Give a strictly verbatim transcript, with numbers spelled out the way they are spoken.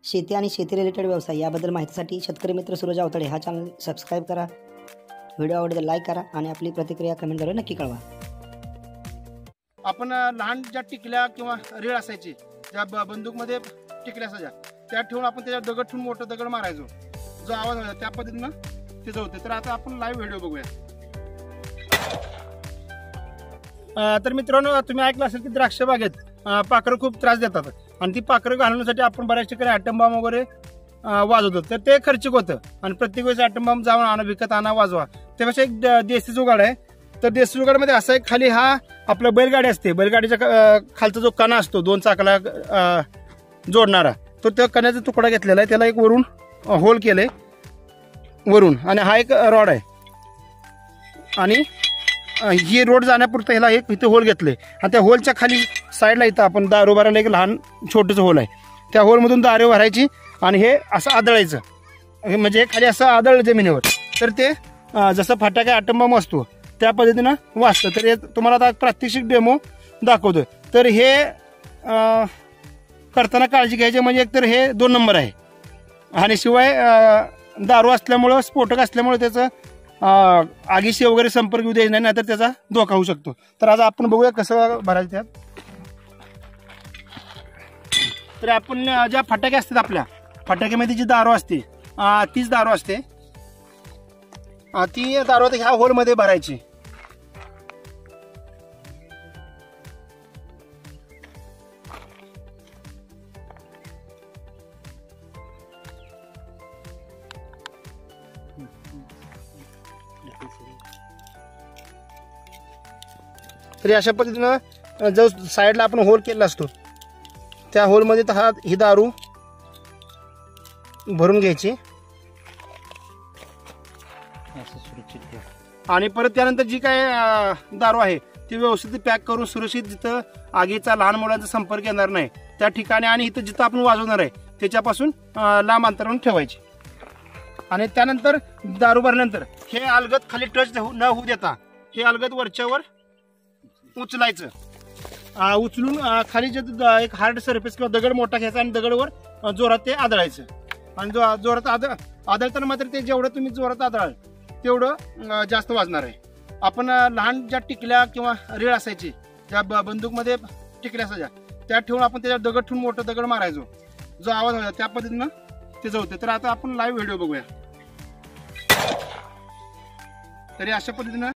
शेती आणि शेती रिलेटेड व्यवसाय याबद्दल माहितीसाठी शेतकरी मित्र सूरज अवतडे हा चॅनल सबस्क्राईब करा, व्हिडिओ आवडल्यास लाईक करा आणि आपली प्रतिक्रिया कमेंटद्वारे नक्की कळवा। आपण लहान ज्या टिकल्या किंवा रेळ असायची ज्या बंदूकमध्ये टिकल्या असायच्या त्या ठेवून आपण त्याच्या दगड ठेवून मोठं दगड मारायचो, जो आवाज व्हायचा त्या पद्धतीनं तिचं होतं। तर आता आपण लाईव्ह व्हिडिओ बघूया। तर मित्रांनो, तुम्ही ऐकलं असेल की द्राक्ष बागेत पाखरं खूप त्रास देतात आणि ती पाखरं घालवण्यासाठी आपण बऱ्याच ठिकाणी ॲटम बॉम्ब वगैरे वाजवतो, तर ते खर्चिक होतं आणि प्रत्येक वेळेस ॲटम बॉम्ब जाऊन आणा, विकत आणा, वाजवा। त्यापेक्षा एक देशी जुगाड आहे। तर देशी जुगाडमध्ये असं आहे, खाली हा आपला बैलगाडी असते, बैलगाडीच्या खालचा जो कणा असतो दोन चाकाला जोडणारा, तो त्या कण्याचा तुकडा घेतलेला आहे, त्याला एक वरून होल केलंय वरून, आणि हा एक रॉड आहे आणि ही रोड जाण्यापुरतं ह्याला एक इथे होल घेतले आणि त्या होलच्या खाली साईडला इथं आपण दारू भरायला एक लहान छोटंसं होल आहे, त्या होलमधून दारू भरायची आणि हे असं आदळायचं, हे म्हणजे खाली असं आदळलं जमिनीवर, तर ते जसं फटाका ॲटम बॉम्ब असतो त्या पद्धतीनं वाजतं। तर हे तुम्हाला आता प्रात्यक्षिक डेमो दाखवतोय। तर हे करताना काळजी घ्यायची, म्हणजे एकतर हे दोन नंबर आहे आणि शिवाय दारू असल्यामुळं, स्फोटक असल्यामुळे त्याचं आगीशी वगैरे संपर्क येऊ द्यायचा नाही, नाहीतर त्याचा धोका होऊ शकतो। तर आज आपण बघूया कसं भरायचं त्यात। तर आपण ज्या फटाके असतात, आपल्या फटाक्यामध्ये जी दारू असते तीच दारू असते, ती दारू आता ह्या होलमध्ये भरायची। तरी अशा पद्धतीनं जो साईडला आपण होल केला असतो त्या होलमध्ये हा ही दारू भरून घ्यायची आणि परत त्यानंतर जी काय दारू आहे ती व्यवस्थित पॅक करून सुरक्षित, जिथं आगीचा लहान मुलांचा संपर्क येणार नाही त्या ठिकाणी आणि इथं जिथं आपण वाजवणार आहे त्याच्यापासून लांब अंतरावरून ठेवायची। आणि त्यानंतर दारू भरल्यानंतर हे अलगद खाली टच न होऊ देता हे अलगद वरच्यावर उचलायचं, उचलून खाली जे एक हार्ड सरफेस किंवा दगड मोठा घ्यायचा आणि दगडवर जोरात ते आदळायचं आणि जो जोरात आद आदळताना मात्र ते जेवढं तुम्ही जोरात आदळाल तेवढं जास्त वाजणार आहे। आपण लहान ज्या टिकल्या किंवा रेळ असायची ज्या बंदूकमध्ये टिकल्या असायच्या त्या ठेवून आपण त्याच्या दगड ठेवून मोठं दगड मारायचो, जो आवाज व्हायचा त्या पद्धतीनं तिचं होतं। तर आता आपण लाईव्ह व्हिडिओ बघूया। तरी अशा पद्धतीनं